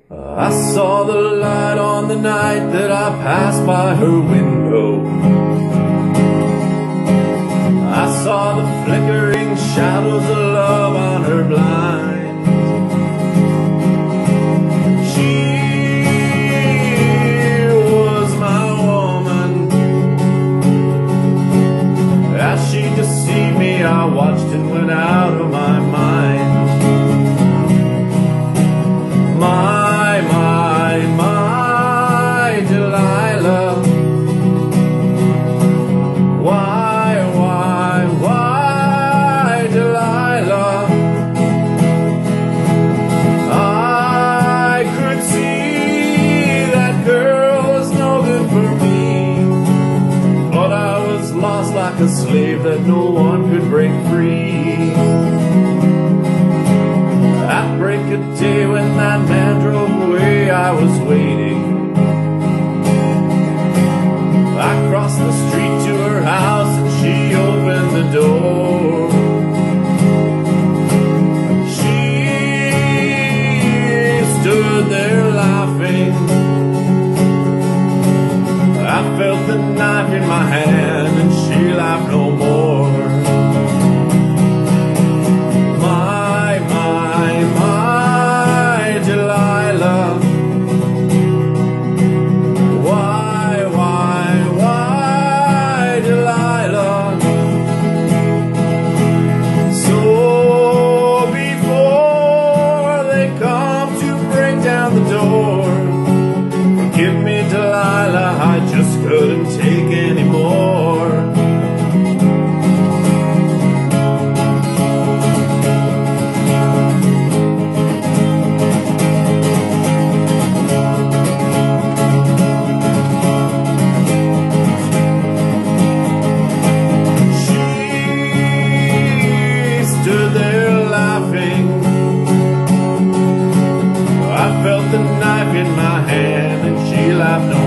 I saw the light on the night that I passed by her window. I saw the flickering shadows of love on her blind. She was my woman. As she deceived me, I watched and went out of my mind. My Delilah. Why, Delilah? I could see that girl was no good for me, but I was lost like a slave that no one could break free. At break of day when that man drove away, I was waiting. I crossed the street to her house and she opened the door. She stood there laughing. I felt the knife in my hand and she laughed no more. Delilah. Why, Delilah? So before they come to break down the door, forgive me, Delilah, I just couldn't take any more. I felt the knife in my hand and she laughed.